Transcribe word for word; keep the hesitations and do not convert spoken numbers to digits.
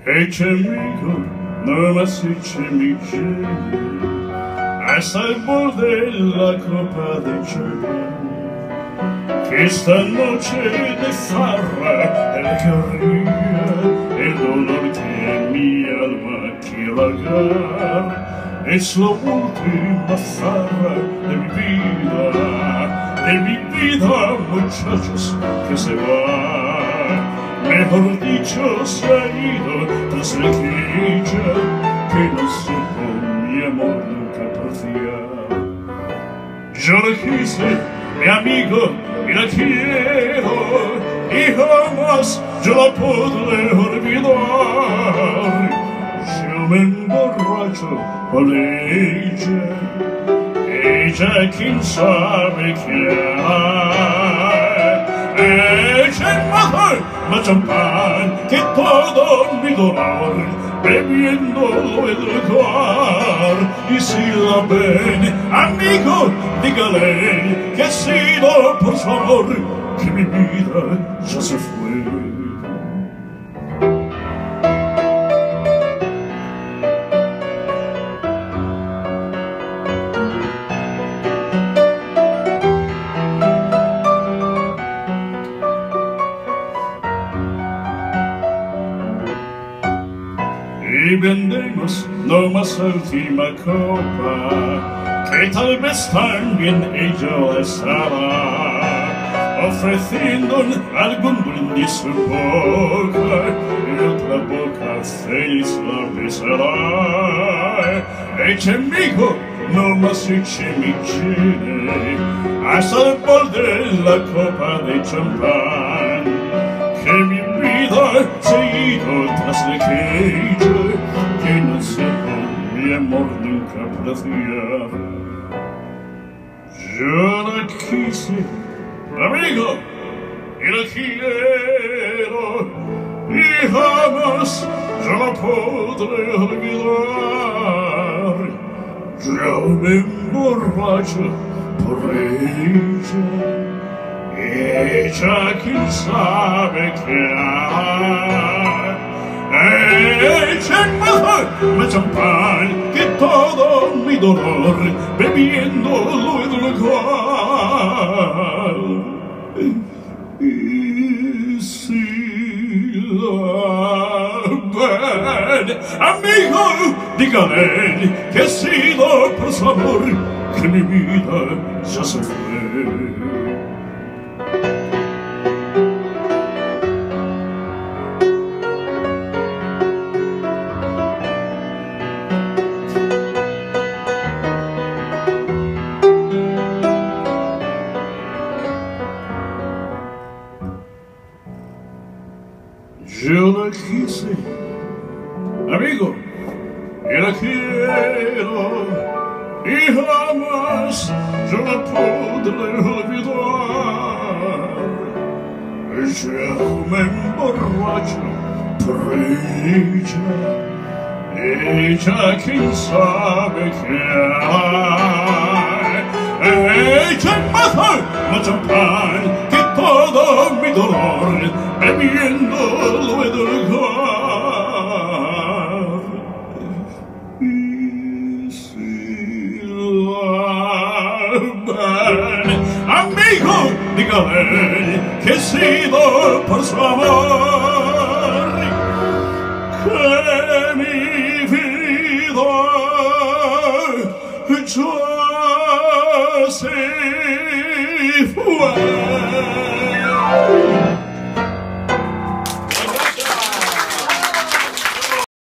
Échame, nomás échame hasta el borde de la copa de champán, que esta noche de farra el que ría, el dolor que mi alma quiere hallar, es la última farra de mi vida, de mi vida, muchachos, que se va. Mejor dicho, se ha ido tras la quilla que no supo mi amor nunca apreciar. Yo la quise, mi amigo, y la quiero, y jamás yo la podré olvidar. Yo me emborracho por ella, ella quién sabe qué hará. Ella mata la champán que todo mi dolor bebiéndolo el lugar. Y si la ven, amigo, dígale que ha sido por su amor que mi vida ya se fue. Y vendemos nomás la última copa, que tal vez también ella estará ofreciendo algún brindis su boca, y otra boca feliz la besará. Eche amigo, nomás eche mi chile hasta el borde de la copa de champán, que mi vida se ha ido tras de aquella que no sepa mi amor nunca apreciar. Yo la quise, amigo, y la quiero, y jamás yo la podré olvidar. Yo me emborracho por ella, ella quién sabe qué hará. Ella me champán que todo mi dolor bebiéndolo en lugar. Y si la ven, amigo, dígale que ha sido por su amor que mi vida ya se fue. Yo la quise, amigo, y la quiero, y jamás yo la podré olvidar. Yo me emborracho por ella, ella quién sabe qué hará. Ella mata la champán que todo mi dolor bebiéndolo he de lugar. Y si la ven, amigo, dígale que he sido por su amor que mi vida ya se fue.